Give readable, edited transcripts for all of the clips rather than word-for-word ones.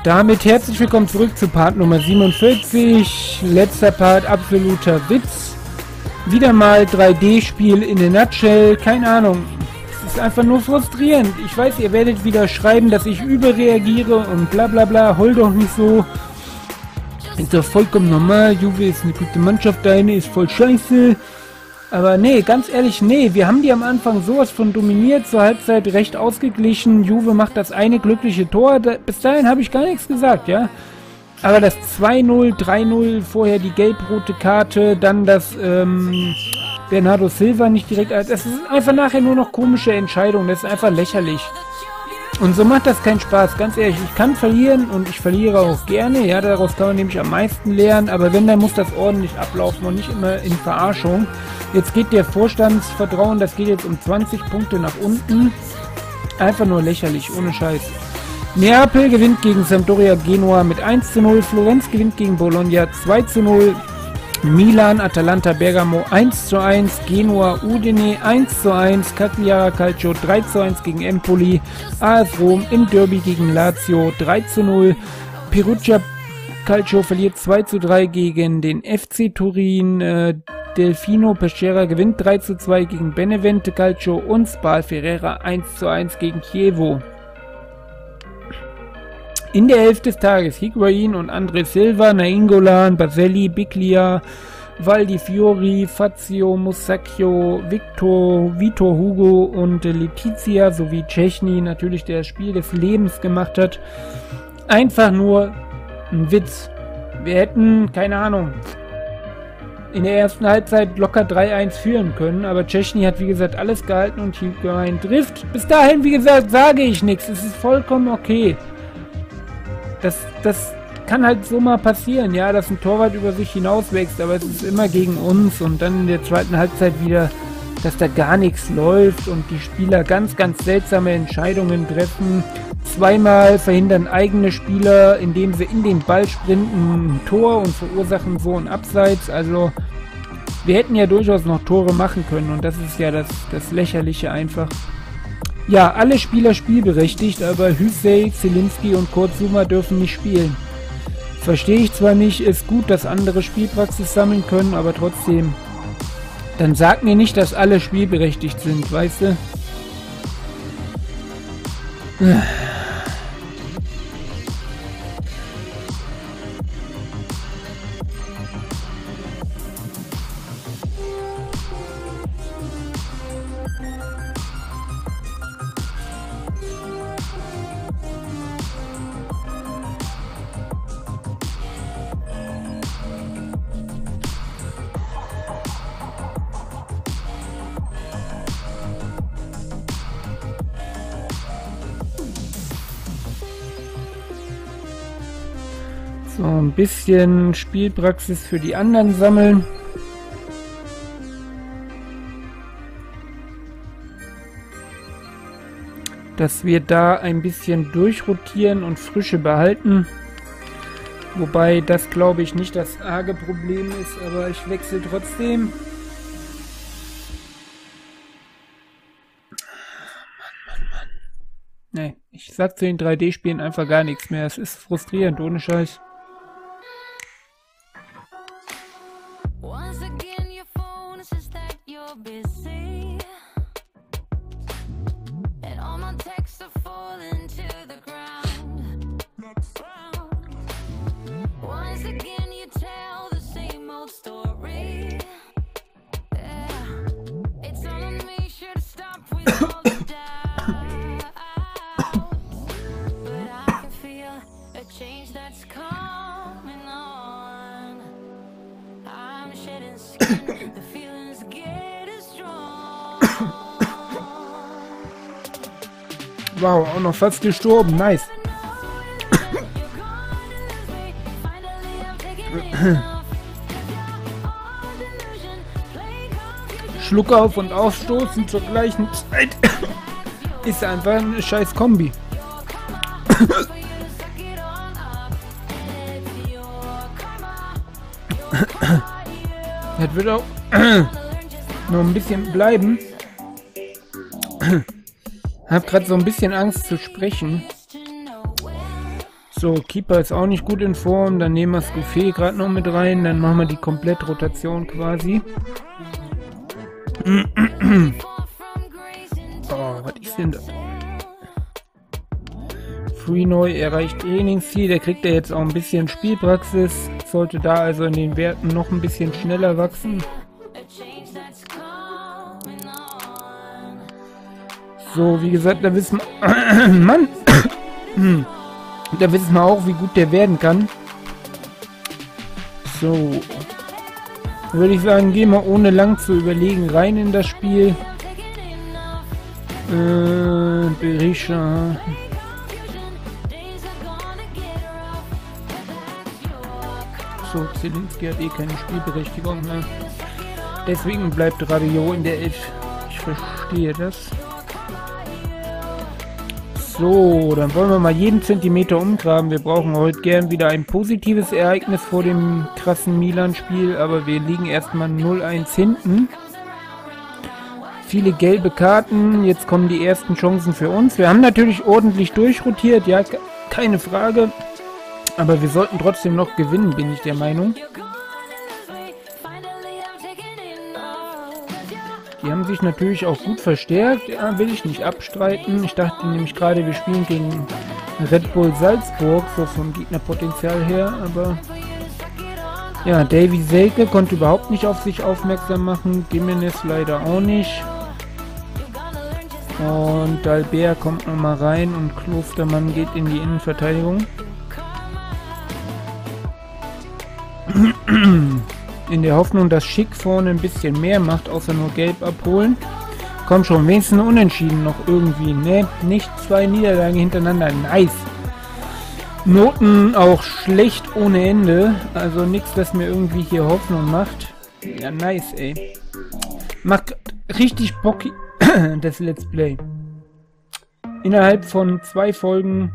Damit herzlich willkommen zurück zu Part Nummer 47. Letzter Part, absoluter Witz. Wieder mal 3D-Spiel in a nutshell. Keine Ahnung. Es ist einfach nur frustrierend. Ich weiß, ihr werdet wieder schreiben, dass ich überreagiere und bla bla bla. Heul doch nicht so. Ist doch vollkommen normal. Juve ist eine gute Mannschaft, deine ist voll scheiße. Aber nee, ganz ehrlich, nee, wir haben die am Anfang sowas von dominiert, zur Halbzeit recht ausgeglichen. Juve macht das eine glückliche Tor, bis dahin habe ich gar nichts gesagt, ja. Aber das 2-0, 3-0, vorher die gelb-rote Karte, dann das Bernardo Silva nicht direkt, das ist einfach nachher nur noch komische Entscheidungen, das ist einfach lächerlich. Und so macht das keinen Spaß, ganz ehrlich, ich kann verlieren und ich verliere auch gerne, ja, daraus kann man nämlich am meisten lernen, aber wenn, dann muss das ordentlich ablaufen und nicht immer in Verarschung. Jetzt geht der Vorstandsvertrauen, das geht jetzt um 20 Punkte nach unten. Einfach nur lächerlich, ohne Scheiß. Neapel gewinnt gegen Sampdoria Genua mit 1:0. Florenz gewinnt gegen Bologna 2:0. Milan, Atalanta Bergamo 1:1. Genua, Udine 1:1. Cagliari Calcio 3:1 gegen Empoli. AS Rom im Derby gegen Lazio 3:0. Perugia Calcio verliert 2:3 gegen den FC Turin. Delfino Pescara gewinnt 3:2 gegen Benevente Calcio und Spal Ferreira 1:1 gegen Chievo. In der Hälfte des Tages Higuain und André Silva, Nainggolan, Baselli, Biglia, Valdi Fiori, Fazio, Musacchio, Vitor Hugo und Letizia sowie Szczęsny, natürlich der das Spiel des Lebens gemacht hat. Einfach nur ein Witz. Wir hätten, keine Ahnung, in der ersten Halbzeit locker 3:1 führen können, aber Szczęsny hat wie gesagt alles gehalten und Higuain trifft. Bis dahin, wie gesagt, sage ich nichts. Es ist vollkommen okay. Das kann halt so mal passieren, ja, dass ein Torwart über sich hinauswächst, aber es ist immer gegen uns und dann in der zweiten Halbzeit wieder, dass da gar nichts läuft und die Spieler ganz, ganz seltsame Entscheidungen treffen. Zweimal verhindern eigene Spieler, indem sie in den Ball sprinten, ein Tor und verursachen so ein Abseits. Also wir hätten ja durchaus noch Tore machen können und das ist ja das Lächerliche einfach. Ja, alle Spieler spielberechtigt, aber Hüsey, Zielinski und Kurt Zouma dürfen nicht spielen. Verstehe ich zwar nicht, ist gut, dass andere Spielpraxis sammeln können, aber trotzdem. Dann sag mir nicht, dass alle spielberechtigt sind, weißt du? So, ein bisschen Spielpraxis für die anderen sammeln. Dass wir da ein bisschen durchrotieren und Frische behalten. Wobei das, glaube ich, nicht das arge Problem ist, aber ich wechsle trotzdem. Mann. Nee, ich sag zu den 3D-Spielen einfach gar nichts mehr. Es ist frustrierend, ohne Scheiß. Wow, auch noch fast gestorben. Nice. Schluck auf und aufstoßen zur gleichen Zeit. Ist einfach eine scheiß Kombi. Das wird auch noch ein bisschen bleiben. Hab gerade so ein bisschen Angst zu sprechen. So, Keeper ist auch nicht gut in Form. Dann nehmen wir Scoufé gerade noch mit rein. Dann machen wir die Komplettrotation quasi. Oh, was ist denn da? Freenoi erreicht Trainingsziel. Der kriegt ja jetzt auch ein bisschen Spielpraxis. Sollte da also in den Werten noch ein bisschen schneller wachsen. So, wie gesagt, da wissen wir... Mann! Da wissen wir auch, wie gut der werden kann. So. Würde ich sagen, gehen wir ohne lang zu überlegen rein in das Spiel. Berisha. So, Zielinski hat eh keine Spielberechtigung mehr. Deswegen bleibt Rabiot in der Elf. Ich verstehe das. So, dann wollen wir mal jeden Zentimeter umgraben. Wir brauchen heute gern wieder ein positives Ereignis vor dem krassen Milan-Spiel, aber wir liegen erstmal 0-1 hinten. Viele gelbe Karten, jetzt kommen die ersten Chancen für uns. Wir haben natürlich ordentlich durchrotiert, ja, keine Frage. Aber wir sollten trotzdem noch gewinnen, bin ich der Meinung. Die haben sich natürlich auch gut verstärkt, ja, will ich nicht abstreiten. Ich dachte nämlich gerade, wir spielen gegen Red Bull Salzburg, so vom Gegnerpotenzial her, aber ja, Davy Selke konnte überhaupt nicht auf sich aufmerksam machen, Gimenez leider auch nicht. Und Dalbert kommt nochmal rein und Klostermann geht in die Innenverteidigung. In der Hoffnung, dass Schick vorne ein bisschen mehr macht, außer nur Gelb abholen. Komm schon, wenigstens unentschieden noch irgendwie. Ne, nicht 2 Niederlagen hintereinander. Nice. Noten auch schlecht ohne Ende. Also nichts, das mir irgendwie hier Hoffnung macht. Ja, nice, ey. Macht richtig Bock, das Let's Play. Innerhalb von 2 Folgen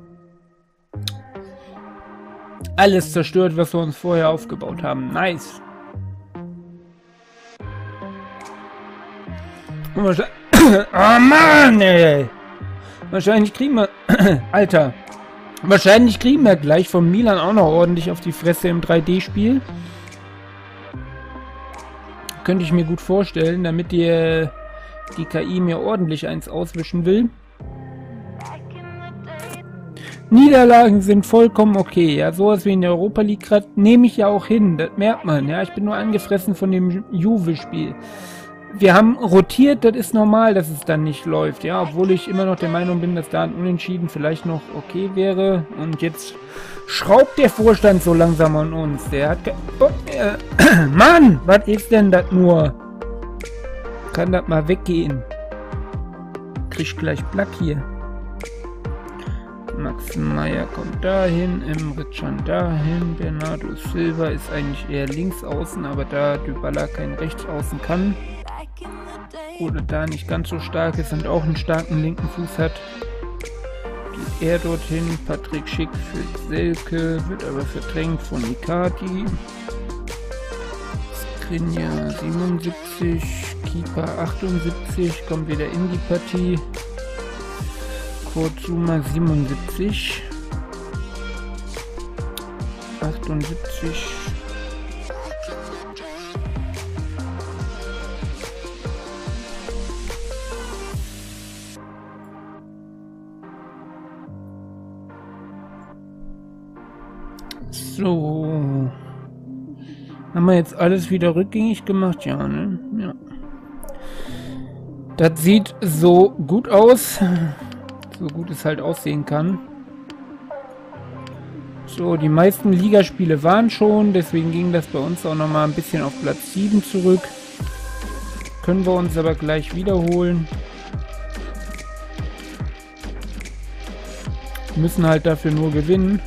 alles zerstört, was wir uns vorher aufgebaut haben. Nice. Oh Mann, ey. Wahrscheinlich kriegen wir... Alter. Wahrscheinlich kriegen wir gleich von Milan auch noch ordentlich auf die Fresse im 3D-Spiel. Könnte ich mir gut vorstellen, damit die KI mir ordentlich eins auswischen will. Niederlagen sind vollkommen okay, ja, sowas wie in der Europa League gerade nehme ich ja auch hin, das merkt man, ja, ich bin nur angefressen von dem Juve-Spiel. Wir haben rotiert, das ist normal, dass es dann nicht läuft, ja, obwohl ich immer noch der Meinung bin, dass da ein Unentschieden vielleicht noch okay wäre und jetzt schraubt der Vorstand so langsam an uns, der hat Mann, was ist denn das nur? Kann das mal weggehen? Krieg gleich Plack hier. Max Meyer kommt dahin, Emre Can dahin, Bernardo Silva ist eigentlich eher links außen, aber da Dybala kein rechts außen kann oder da nicht ganz so stark ist und auch einen starken linken Fuß hat, geht er dorthin. Patrick Schick für Selke, wird aber verdrängt von Icardi. Skriniar 77, Keeper 78, kommt wieder in die Partie. Kurzuma 77, 78, so, haben wir jetzt alles wieder rückgängig gemacht? Ja, ne? Ja. Das sieht so gut aus. So gut es halt aussehen kann. So, die meisten Ligaspiele waren schon, deswegen ging das bei uns auch nochmal ein bisschen auf Platz 7 zurück. Können wir uns aber gleich wiederholen. Müssen halt dafür nur gewinnen.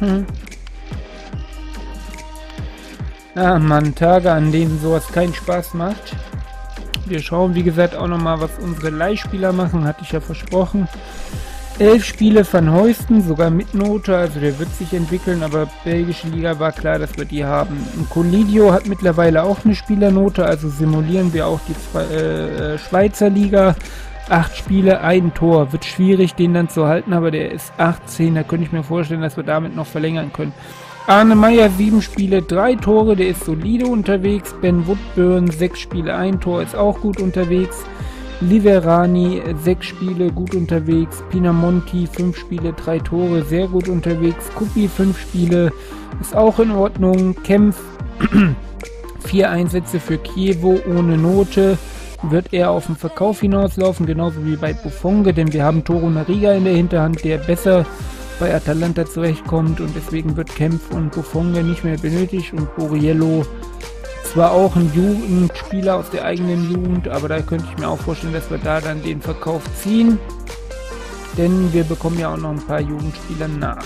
Ah Mann, Tage, an denen sowas keinen Spaß macht. Wir schauen, wie gesagt, auch nochmal, was unsere Leihspieler machen, hatte ich ja versprochen. 11 Spiele Van Hooijdonk, sogar mit Note, also der wird sich entwickeln, aber belgische Liga war klar, dass wir die haben. Colidio hat mittlerweile auch eine Spielernote, also simulieren wir auch die Schweizer Liga, 8 Spiele, ein Tor. Wird schwierig, den dann zu halten, aber der ist 18. Da könnte ich mir vorstellen, dass wir damit noch verlängern können. Arne Meyer, 7 Spiele, 3 Tore, der ist solide unterwegs. Ben Woodburn, 6 Spiele, 1 Tor, ist auch gut unterwegs. Liverani, 6 Spiele, gut unterwegs. Pinamonti, 5 Spiele, 3 Tore, sehr gut unterwegs. Kuppi, 5 Spiele, ist auch in Ordnung. Kempf, 4 Einsätze für Chievo ohne Note. Wird er auf den Verkauf hinauslaufen, genauso wie bei Buffon, denn wir haben Toro Nariga in der Hinterhand, der besser bei Atalanta zurechtkommt und deswegen wird Kempf und Buffon nicht mehr benötigt und Borriello zwar auch ein Jugendspieler aus der eigenen Jugend, aber da könnte ich mir auch vorstellen, dass wir da dann den Verkauf ziehen, denn wir bekommen ja auch noch ein paar Jugendspieler nach.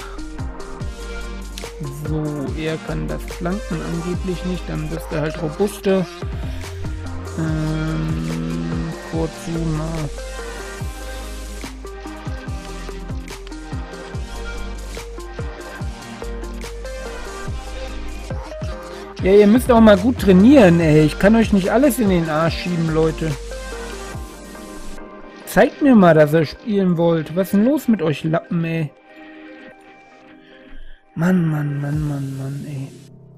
So, er kann das Flanken angeblich nicht, dann wirst du halt robuster. Kurzuma. Ja, ihr müsst auch mal gut trainieren, ey. Ich kann euch nicht alles in den Arsch schieben, Leute. Zeigt mir mal, dass ihr spielen wollt. Was ist denn los mit euch Lappen, ey? Mann, Mann, Mann, Mann, Mann, ey.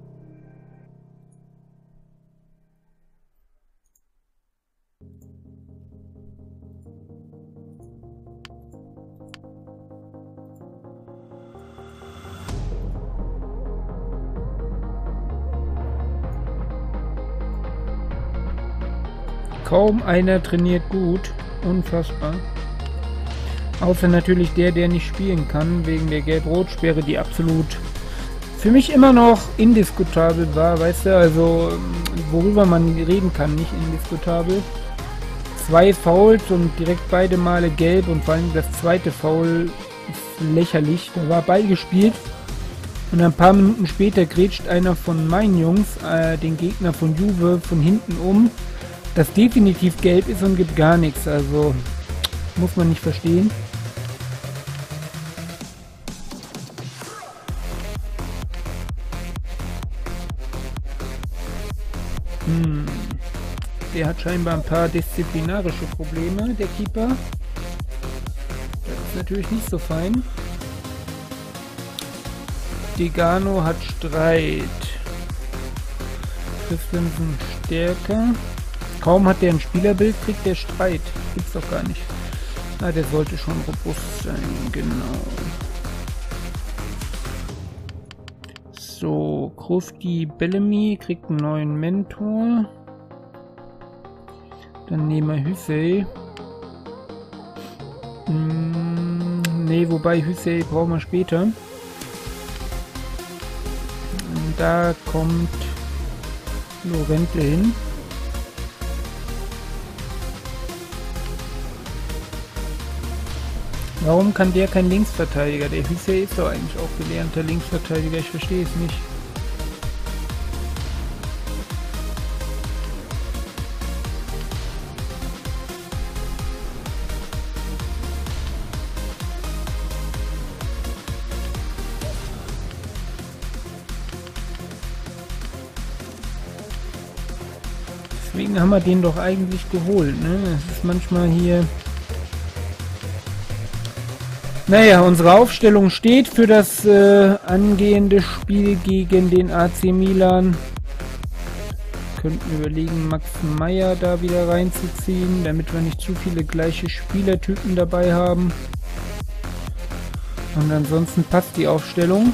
Kaum einer trainiert gut. Unfassbar. Außer natürlich der nicht spielen kann, wegen der Gelb-Rot-Sperre, die absolut für mich immer noch indiskutabel war, weißt du, also worüber man reden kann, nicht indiskutabel. 2 Fouls und direkt beide Male gelb und vor allem das zweite Foul ist lächerlich. Da war Ball gespielt und ein paar Minuten später grätscht einer von meinen Jungs den Gegner von Juve von hinten um, das definitiv gelb ist und gibt gar nichts, also muss man nicht verstehen. Der hat scheinbar ein paar disziplinarische Probleme, der Keeper. Das ist natürlich nicht so fein. Degano hat Streit. Christensen stärker. Kaum hat der ein Spielerbild, kriegt der Streit. Gibt's doch gar nicht. Ah, der sollte schon robust sein, genau. So, Krufti Bellamy kriegt einen neuen Mentor. Dann nehmen wir Hüsey. Ne, wobei Hüsey brauchen wir später. Und da kommt Lorente hin. Warum kann der kein Linksverteidiger? Der Hüsey ist doch eigentlich auch gelernter Linksverteidiger. Ich verstehe es nicht. Deswegen haben wir den doch eigentlich geholt, ne? Es ist manchmal hier... Naja, unsere Aufstellung steht für das angehende Spiel gegen den AC Milan. Könnten überlegen, Max Meyer da wieder reinzuziehen, damit wir nicht zu viele gleiche Spielertypen dabei haben. Und ansonsten passt die Aufstellung.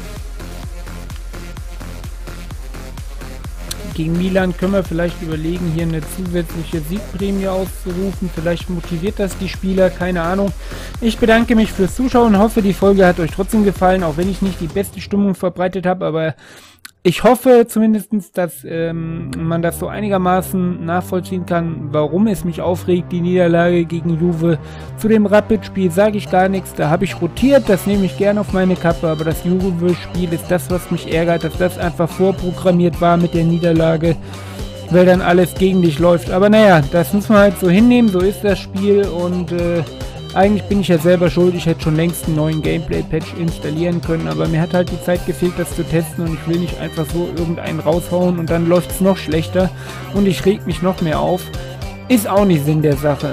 Gegen Milan können wir vielleicht überlegen, hier eine zusätzliche Siegprämie auszurufen. Vielleicht motiviert das die Spieler, keine Ahnung. Ich bedanke mich fürs Zuschauen und hoffe, die Folge hat euch trotzdem gefallen, auch wenn ich nicht die beste Stimmung verbreitet habe, aber ich hoffe zumindest, dass man das so einigermaßen nachvollziehen kann, warum es mich aufregt, die Niederlage gegen Juve. Zu dem Rapid-Spiel sage ich gar nichts, da habe ich rotiert, das nehme ich gerne auf meine Kappe, aber das Juve-Spiel ist das, was mich ärgert, dass das einfach vorprogrammiert war mit der Niederlage, weil dann alles gegen dich läuft. Aber naja, das muss man halt so hinnehmen, so ist das Spiel und eigentlich bin ich ja selber schuld, ich hätte schon längst einen neuen Gameplay-Patch installieren können, aber mir hat halt die Zeit gefehlt, das zu testen und ich will nicht einfach so irgendeinen raushauen und dann läuft es noch schlechter und ich reg mich noch mehr auf. Ist auch nicht Sinn der Sache.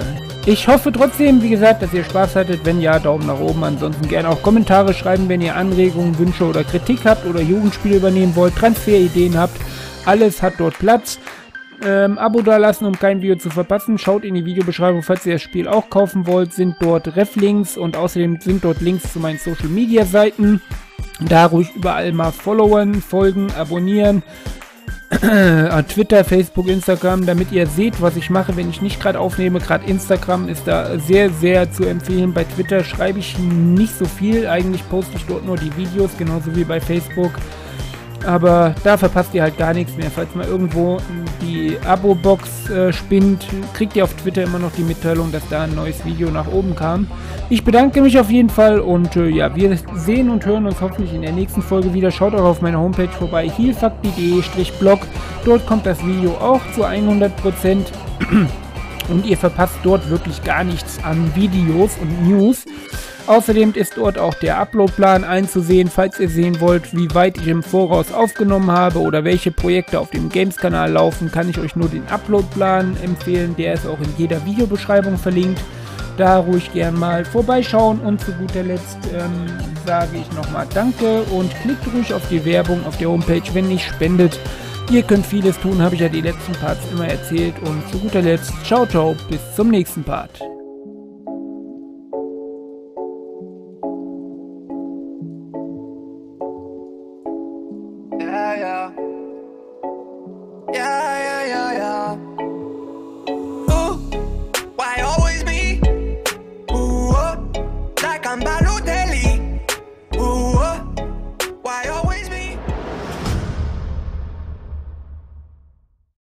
Ich hoffe trotzdem, wie gesagt, dass ihr Spaß hattet. Wenn ja, Daumen nach oben. Ansonsten gerne auch Kommentare schreiben, wenn ihr Anregungen, Wünsche oder Kritik habt oder Jugendspiele übernehmen wollt, Transferideen habt. Alles hat dort Platz. Abo dalassen, um kein Video zu verpassen. Schaut in die Videobeschreibung, falls ihr das Spiel auch kaufen wollt. Sind dort Ref-Links und außerdem sind dort Links zu meinen Social-Media-Seiten. Da ruhig überall mal followen, folgen, abonnieren. Twitter, Facebook, Instagram, damit ihr seht, was ich mache, wenn ich nicht gerade aufnehme. Gerade Instagram ist da sehr, sehr zu empfehlen. Bei Twitter schreibe ich nicht so viel. Eigentlich poste ich dort nur die Videos, genauso wie bei Facebook. Aber da verpasst ihr halt gar nichts mehr. Falls mal irgendwo die Abo-Box spinnt, kriegt ihr auf Twitter immer noch die Mitteilung, dass da ein neues Video nach oben kam. Ich bedanke mich auf jeden Fall und ja, wir sehen und hören uns hoffentlich in der nächsten Folge wieder. Schaut auch auf meiner Homepage vorbei, heelfakti.de/blog. Dort kommt das Video auch zu 100%. Und ihr verpasst dort wirklich gar nichts an Videos und News. Außerdem ist dort auch der Uploadplan einzusehen, falls ihr sehen wollt, wie weit ich im Voraus aufgenommen habe oder welche Projekte auf dem Games-Kanal laufen, kann ich euch nur den Uploadplan empfehlen. Der ist auch in jeder Videobeschreibung verlinkt. Da ruhig gern mal vorbeischauen und zu guter Letzt sage ich nochmal Danke und klickt ruhig auf die Werbung auf der Homepage, wenn nicht spendet. Ihr könnt vieles tun, habe ich ja die letzten Parts immer erzählt und zu guter Letzt, ciao, ciao, bis zum nächsten Part.